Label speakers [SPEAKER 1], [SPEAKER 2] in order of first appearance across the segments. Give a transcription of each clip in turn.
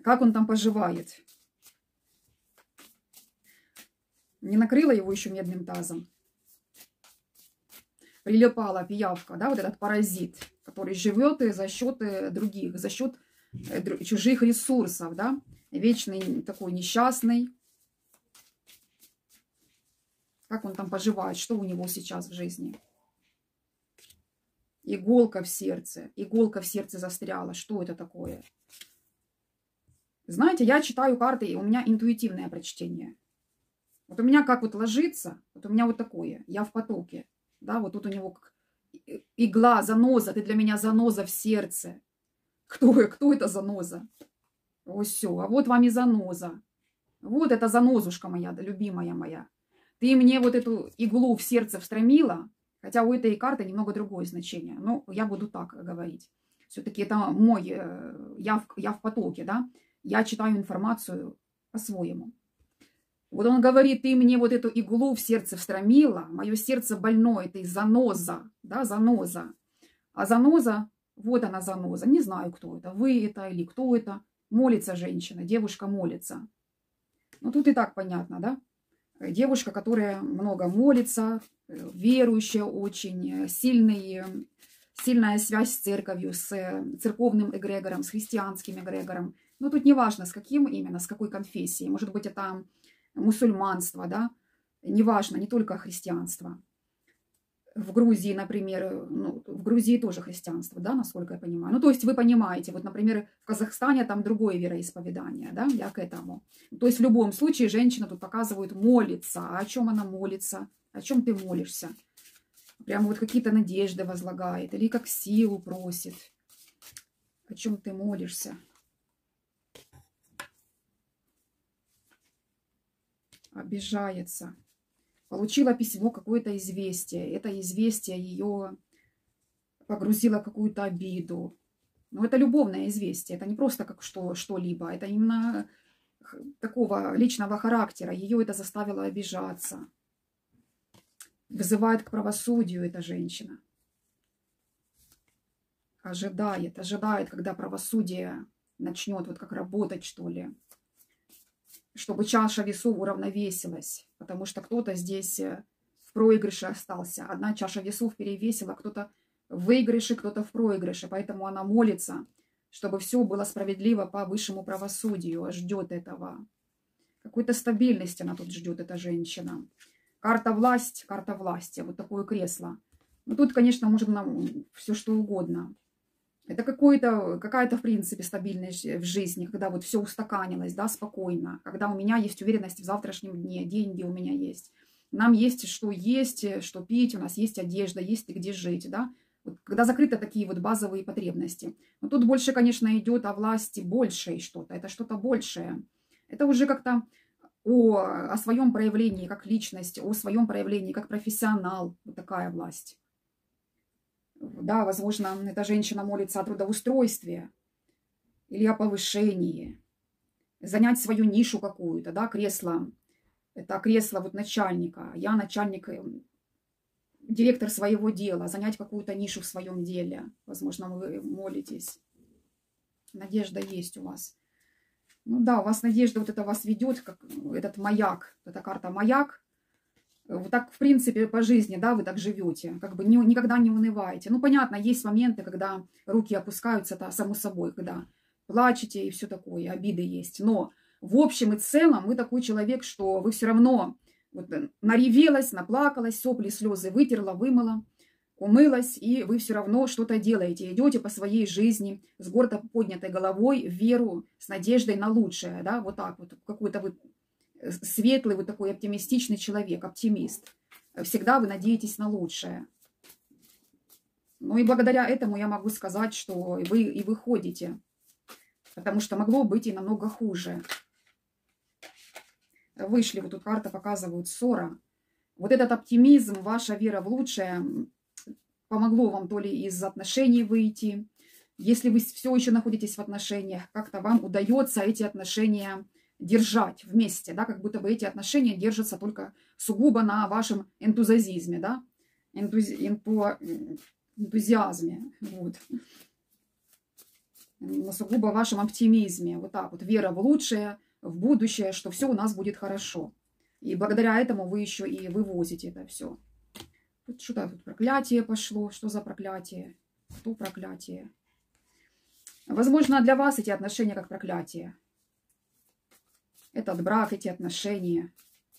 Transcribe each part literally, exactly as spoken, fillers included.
[SPEAKER 1] Как он там поживает? Не накрыла его еще медным тазом? Прилипала пиявка, да, вот этот паразит, который живет за счет других, за счет чужих ресурсов, да, вечный такой несчастный. Как он там поживает, что у него сейчас в жизни? Иголка в сердце, иголка в сердце застряла, что это такое? Знаете, я читаю карты, и у меня интуитивное прочтение. Вот у меня как вот ложится, вот у меня вот такое, я в потоке. Да, вот тут у него как игла, заноза, ты для меня заноза в сердце. Кто, кто это заноза? Ось все, а вот вам и заноза. Вот это занозушка моя, да, любимая моя. Ты мне вот эту иглу в сердце встромила, хотя у этой карты немного другое значение. Но я буду так говорить. Все-таки это мой, я в, я в потоке, да. Я читаю информацию по-своему. Вот он говорит, ты мне вот эту иглу в сердце встромила, мое сердце больное, ты заноза, да, заноза. А заноза, вот она заноза, не знаю, кто это, вы это или кто это. Молится женщина, девушка молится. Ну, тут и так понятно, да? Девушка, которая много молится, верующая очень, сильный, сильная связь с церковью, с церковным эгрегором, с христианским эгрегором. Но тут не важно, с каким именно, с какой конфессией. Может быть, это мусульманство, да, неважно, не только христианство. В Грузии, например, ну, в Грузии тоже христианство, да, насколько я понимаю. Ну, то есть вы понимаете, вот, например, в Казахстане там другое вероисповедание, да, я к этому. То есть в любом случае женщина тут показывает молится. А о чем она молится? О чем ты молишься? Прямо вот какие-то надежды возлагает или как силу просит. О чем ты молишься? Обижается. Получила письмо, какое-то известие. Это известие ее погрузило в какую-то обиду. Но это любовное известие. Это не просто как что, что-либо. Это именно такого личного характера. Ее это заставило обижаться. Вызывает к правосудию эта женщина. Ожидает, ожидает, когда правосудие начнет вот как работать, что ли. Чтобы чаша весов уравновесилась, потому что кто-то здесь в проигрыше остался. Одна чаша весов перевесила, кто-то в выигрыше, кто-то в проигрыше. Поэтому она молится, чтобы все было справедливо по высшему правосудию. Ждет этого. Какой-то стабильности она тут ждет, эта женщина. Карта власть, карта власти. Вот такое кресло. Ну тут, конечно, может нам все что угодно. Это какая-то, в принципе, стабильность в жизни, когда вот все устаканилось, да, спокойно. Когда у меня есть уверенность в завтрашнем дне, деньги у меня есть. Нам есть что есть, что пить, у нас есть одежда, есть где жить, да. Вот, когда закрыты такие вот базовые потребности. Но тут больше, конечно, идет о власти большей что-то. Это что-то большее. Это уже как-то о, о своем проявлении как личность, о своем проявлении как профессионал. Вот такая власть. Да, возможно, эта женщина молится о трудоустройстве или о повышении. Занять свою нишу какую-то, да, кресло. Это кресло вот начальника. Я начальник, директор своего дела. Занять какую-то нишу в своем деле. Возможно, вы молитесь. Надежда есть у вас. Ну да, у вас надежда вот это вас ведет, как этот маяк. Это карта маяк. Вот так, в принципе, по жизни, да, вы так живете, как бы не, никогда не унываете. Ну, понятно, есть моменты, когда руки опускаются, это само собой, когда плачете и все такое, обиды есть. Но в общем и целом вы такой человек, что вы все равно вот, наревелась, наплакалась, сопли, слезы вытерла, вымыла, умылась, и вы все равно что-то делаете. Идете по своей жизни с гордо поднятой головой, в веру, с надеждой на лучшее, да, вот так вот, какой-то вы... светлый, вот такой оптимистичный человек, оптимист. Всегда вы надеетесь на лучшее. Ну и благодаря этому я могу сказать, что вы и выходите. Потому что могло быть и намного хуже. Вышли, вот тут карта показывают ссора. Вот этот оптимизм, ваша вера в лучшее помогло вам то ли из отношений выйти. Если вы все еще находитесь в отношениях, как-то вам удается эти отношения держать вместе, да, как будто бы эти отношения держатся только сугубо на вашем энтузиазме, да, Энтузи... энту... энтузиазме, вот. на сугубо вашем оптимизме. Вот так вот, вера в лучшее, в будущее, что все у нас будет хорошо. И благодаря этому вы еще и вывозите это все. Тут что-то тут проклятие пошло. Что за проклятие? Кто проклятие? Возможно, для вас эти отношения как проклятие. Этот брак, эти отношения.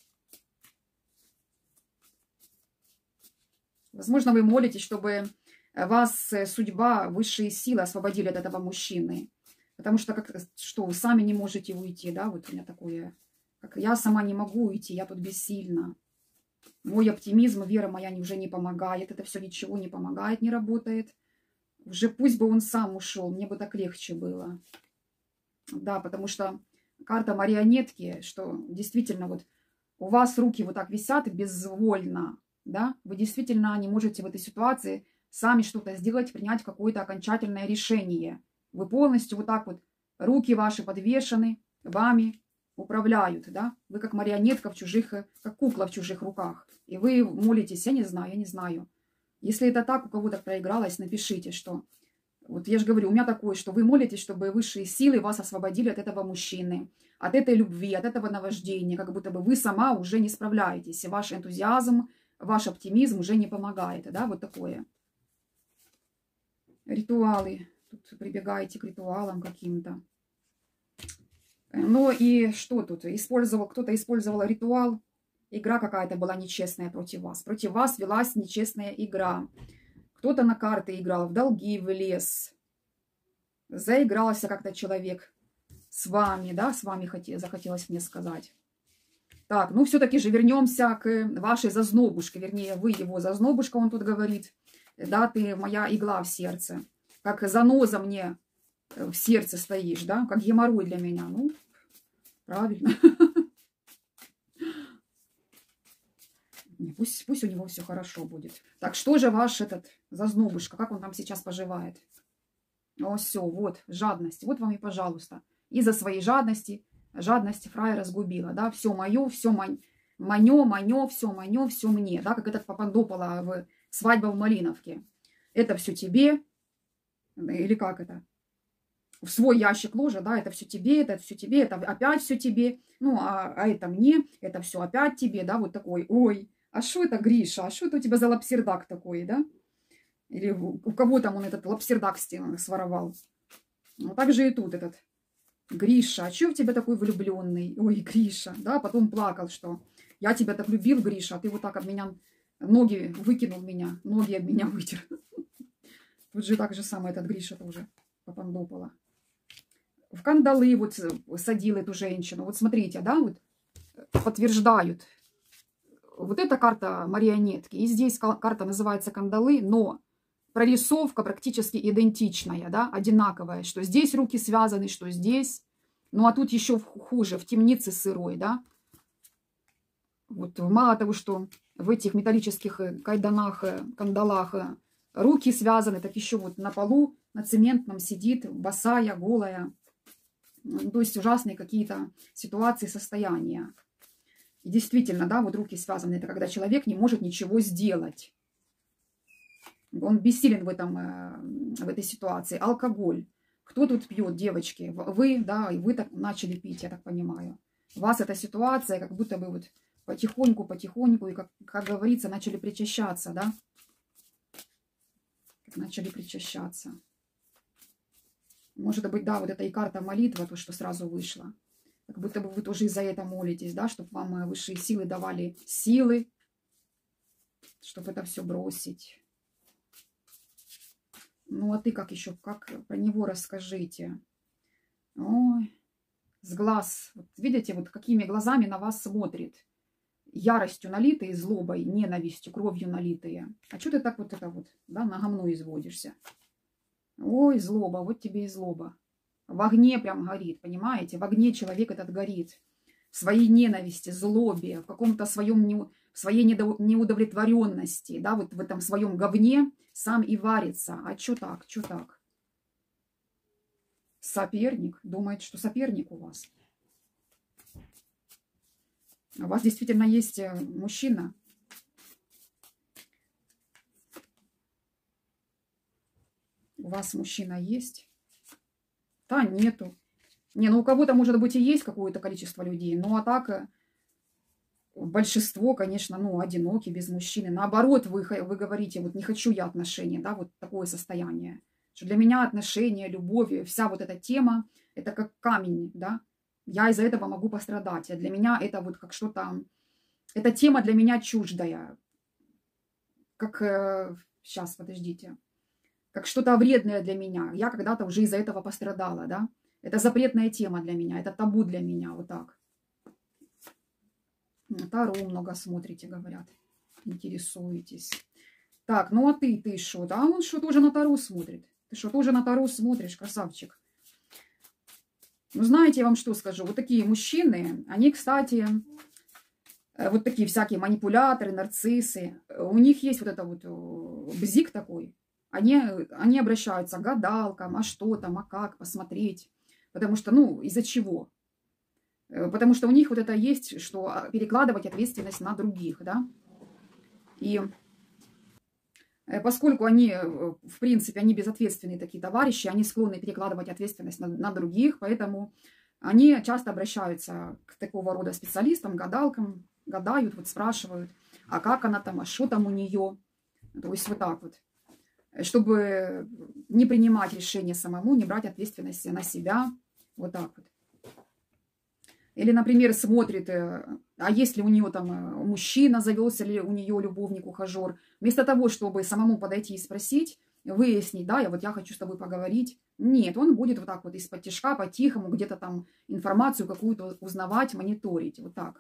[SPEAKER 1] Возможно, вы молитесь, чтобы вас судьба, высшие силы освободили от этого мужчины. Потому что, как, что вы сами не можете уйти, да, вот у меня такое, как я сама не могу уйти, я тут бессильна. Мой оптимизм, вера моя уже не помогает, это все ничего не помогает, не работает. Уже пусть бы он сам ушел, мне бы так легче было. Да, потому что карта марионетки, что действительно вот у вас руки вот так висят безвольно, да, вы действительно не можете в этой ситуации сами что-то сделать, принять какое-то окончательное решение. Вы полностью вот так вот, руки ваши подвешены, вами управляют, да, вы как марионетка в чужих, как кукла в чужих руках. И вы молитесь, я не знаю, я не знаю. Если это так, у кого-то проигралось, напишите, что... Вот я же говорю, у меня такое, что вы молитесь, чтобы высшие силы вас освободили от этого мужчины, от этой любви, от этого наваждения, как будто бы вы сама уже не справляетесь, и ваш энтузиазм, ваш оптимизм уже не помогает, да, вот такое. Ритуалы. Тут прибегаете к ритуалам каким-то. Ну и что тут? Использовал, кто-то использовал ритуал. Игра какая-то была нечестная против вас. Против вас велась нечестная игра. Кто-то на карты играл, в долги влез. Заигрался как-то человек с вами, да, с вами хотел, захотелось мне сказать. Так, ну все-таки же вернемся к вашей зазнобушке, вернее, вы его зазнобушка, он тут говорит. Да, ты моя игла в сердце. Как заноза мне в сердце стоишь, да, как геморрой для меня. Ну, правильно. Пусть, пусть у него все хорошо будет. Так, что же ваш этот зазнобушка, как он там сейчас поживает? О, все, вот, жадность. Вот вам и пожалуйста. Из-за своей жадности, жадность фрая разгубила, да, все мое, все мань, манё, манё, все манё, все мне, да, как этот Папандопола в «Свадьба в Малиновке». Это все тебе, или как это? В свой ящик ложа, да, это все тебе, это все тебе, это опять все тебе, ну, а, а это мне, это все опять тебе, да, вот такой, ой, а что это, Гриша, а что это у тебя за лапсердак такой, да? Или у кого там он этот лапсердак своровал? Ну, так же и тут этот Гриша, а что у тебя такой влюбленный? Ой, Гриша, да, потом плакал, что я тебя так любил, Гриша, а ты вот так об меня, ноги выкинул меня, ноги об меня вытер. Тут же так же самое этот Гриша тоже Папандопола. В кандалы вот садил эту женщину. Вот смотрите, да, вот подтверждают. Вот эта карта марионетки. И здесь карта называется кандалы, но прорисовка практически идентичная, да, одинаковая. Что здесь руки связаны, что здесь. Ну, а тут еще хуже, в темнице сырой, да. Вот мало того, что в этих металлических кайданах, кандалах руки связаны, так еще вот на полу, на цементном сидит, босая, голая. То есть ужасные какие-то ситуации, состояния. И действительно, да, вот руки связаны. Это когда человек не может ничего сделать. Он бессилен в, этом, в этой ситуации. Алкоголь. Кто тут пьет, девочки? Вы, да, и вы так начали пить, я так понимаю. У вас эта ситуация, как будто бы вот потихоньку, потихоньку, и, как, как говорится, начали причащаться, да? Начали причащаться. Может быть, да, вот это и карта молитва, то, что сразу вышло. Как будто бы вы тоже из-за этого молитесь, да, чтобы вам высшие силы давали силы, чтобы это все бросить. Ну, а ты как еще, как про него расскажите? Ой, с глаз, вот видите, вот какими глазами на вас смотрит. Яростью налитые, злобой, ненавистью, кровью налитые. А что ты так вот это вот, да, на говно изводишься? Ой, злоба, вот тебе и злоба. В огне прям горит, понимаете? В огне человек этот горит. В своей ненависти, злобе, в каком-то своем, не, в своей неудовлетворенности, да, вот в этом своем говне сам и варится. А что так, что так? Соперник, думает, что соперник у вас. У вас действительно есть мужчина. У вас мужчина есть. Да, нету. Не, ну у кого-то, может быть, и есть какое-то количество людей, ну а так э, большинство, конечно, ну, одиноки, без мужчины. Наоборот, вы, х- вы говорите, вот не хочу я отношения, да, вот такое состояние. Что для меня отношения, любовь, и вся вот эта тема, это как камень, да. Я из-за этого могу пострадать. А для меня это вот как что-то, эта тема для меня чуждая. Как, э, сейчас, подождите, как что-то вредное для меня. Я когда-то уже из-за этого пострадала, да. Это запретная тема для меня, это табу для меня, вот так. Таро много смотрите, говорят, интересуетесь. Так, ну а ты, ты что? Да, он что, тоже на Таро смотрит? Ты что, тоже на Таро смотришь, красавчик? Ну, знаете, я вам что скажу? Вот такие мужчины, они, кстати, э, вот такие всякие манипуляторы, нарциссы, э, у них есть вот это вот э, бзик такой. Они, они обращаются к гадалкам, а что там, а как, посмотреть. Потому что, ну, из-за чего? Э, Потому что у них вот это есть, что а, перекладывать ответственность на других, да. И э, поскольку они, э, в принципе, они безответственные такие товарищи, они склонны перекладывать ответственность на, на других, поэтому они часто обращаются к такого рода специалистам, гадалкам, гадают, вот спрашивают, а как она там, а что там у нее. То есть вот так вот. Чтобы не принимать решения самому, не брать ответственность на себя. Вот так вот. Или, например, смотрит, а есть ли у нее там мужчина, завелся ли у нее любовник, ухажер. Вместо того, чтобы самому подойти и спросить, выяснить, да, я вот я хочу с тобой поговорить. Нет, он будет вот так вот из-под тишка, по-тихому, где-то там информацию какую-то узнавать, мониторить. Вот так.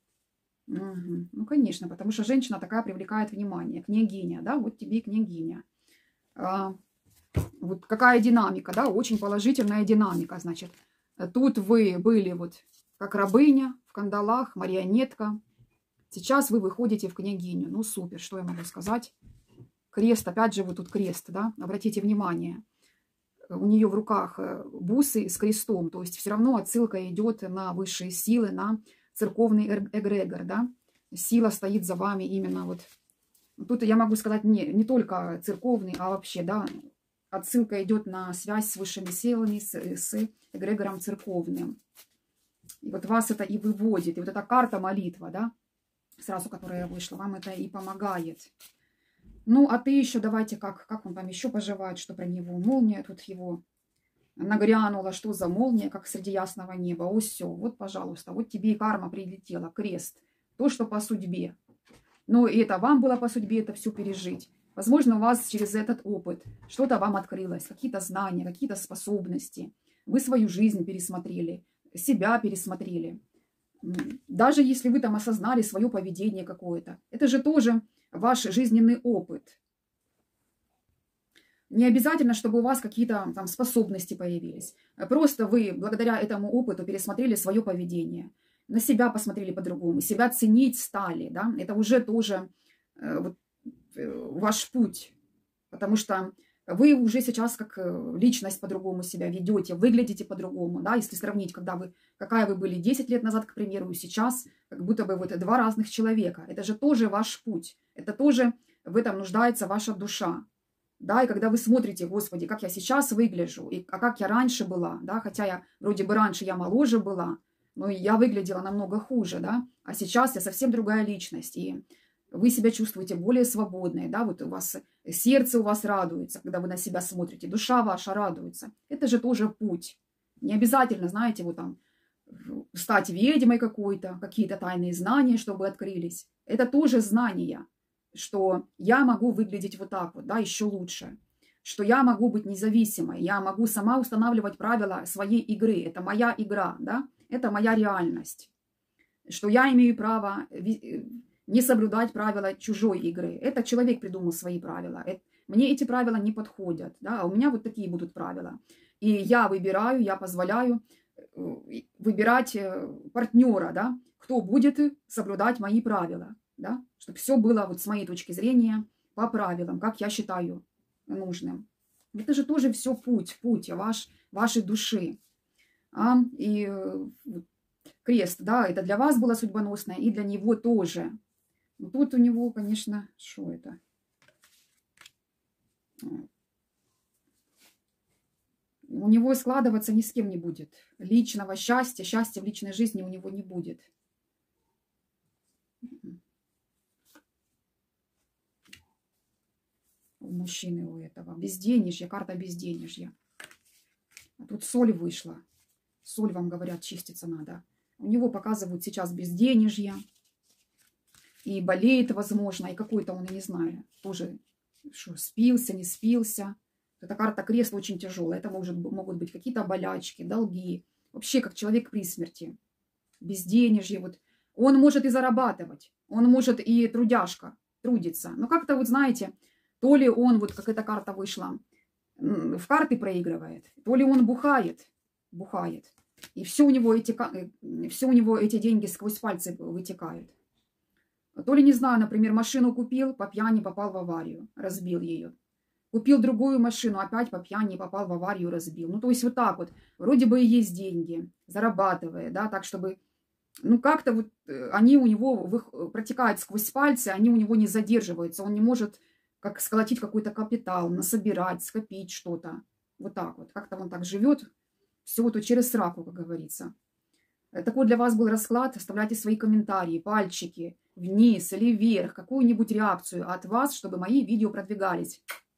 [SPEAKER 1] Угу. Ну, конечно, потому что женщина такая привлекает внимание. Княгиня, да, вот тебе и княгиня. А, вот какая динамика, да, очень положительная динамика, значит. Тут вы были вот как рабыня в кандалах, марионетка. Сейчас вы выходите в княгиню. Ну, супер, что я могу сказать? Крест, опять же, вот тут крест, да, обратите внимание. У нее в руках бусы с крестом, то есть все равно отсылка идет на высшие силы, на церковный эгрегор, да. Сила стоит за вами именно вот. Тут я могу сказать не, не только церковный, а вообще, да, отсылка идет на связь с высшими силами, с, с эгрегором церковным. И вот вас это и выводит. И вот эта карта молитва, да, сразу, которая вышла, вам это и помогает. Ну, а ты еще давайте, как, как он там еще поживает, что про него? Молния тут его нагрянула, что за молния, как среди ясного неба. О, все, вот, пожалуйста, вот тебе и карма прилетела, крест. То, что по судьбе. Но и это вам было по судьбе это все пережить. Возможно, у вас через этот опыт что-то вам открылось, какие-то знания, какие-то способности. Вы свою жизнь пересмотрели, себя пересмотрели. Даже если вы там осознали свое поведение какое-то, это же тоже ваш жизненный опыт. Не обязательно, чтобы у вас какие-то там способности появились. Просто вы благодаря этому опыту пересмотрели свое поведение. На себя посмотрели по-другому, себя ценить стали, да, это уже тоже э, вот, э, ваш путь, потому что вы уже сейчас как личность по-другому себя ведете, выглядите по-другому, да, если сравнить, когда вы, какая вы были десять лет назад, к примеру, и сейчас, как будто бы вот два разных человека, это же тоже ваш путь, это тоже в этом нуждается ваша душа. Да, и когда вы смотрите, Господи, как я сейчас выгляжу, и, а как я раньше была, да, хотя я вроде бы раньше я моложе была, но я выглядела намного хуже, да, а сейчас я совсем другая личность, и вы себя чувствуете более свободной, да, вот у вас сердце у вас радуется, когда вы на себя смотрите, душа ваша радуется. Это же тоже путь. Не обязательно, знаете, вот там стать ведьмой какой-то, какие-то тайные знания, чтобы открылись. Это тоже знания, что я могу выглядеть вот так вот, да, еще лучше, что я могу быть независимой, я могу сама устанавливать правила своей игры, это моя игра, да, это моя реальность, что я имею право не соблюдать правила чужой игры. Это человек придумал свои правила. Мне эти правила не подходят, да, а у меня вот такие будут правила. И я выбираю, я позволяю выбирать партнера, да, кто будет соблюдать мои правила, да, чтобы все было вот с моей точки зрения по правилам, как я считаю нужным. Это же тоже все путь, путь ваш, вашей души. А, и крест, да, это для вас было судьбоносное, и для него тоже. Но тут у него, конечно, что это? У него складываться ни с кем не будет. Личного счастья, счастья в личной жизни у него не будет. У мужчины у этого. Безденежье, карта безденежья. А тут соль вышла. Соль, вам говорят, чиститься надо. У него показывают сейчас безденежье. И болеет, возможно, и какой-то он, я не знаю, тоже что, спился, не спился. Эта карта кресла очень тяжелая. Это может, могут быть какие-то болячки, долги. Вообще, как человек при смерти. Безденежье. Вот. Он может и зарабатывать. Он может и трудяшка, трудиться. Но как-то, вот знаете, то ли он, вот как эта карта вышла, в карты проигрывает, то ли он бухает, бухает. И все у него эти, все у него эти деньги сквозь пальцы вытекают. То ли, не знаю, например, машину купил, по пьяни попал в аварию, разбил ее. Купил другую машину, опять по пьяни попал в аварию, разбил. Ну, то есть вот так вот. Вроде бы и есть деньги, зарабатывая, да, так, чтобы... Ну, как-то вот они у него протекают сквозь пальцы, они у него не задерживаются. Он не может как сколотить какой-то капитал, насобирать, скопить что-то. Вот так вот. Как-то он так живет. Все вот через сраку, как говорится. Такой для вас был расклад. Оставляйте свои комментарии, пальчики вниз или вверх, какую-нибудь реакцию от вас, чтобы мои видео продвигались.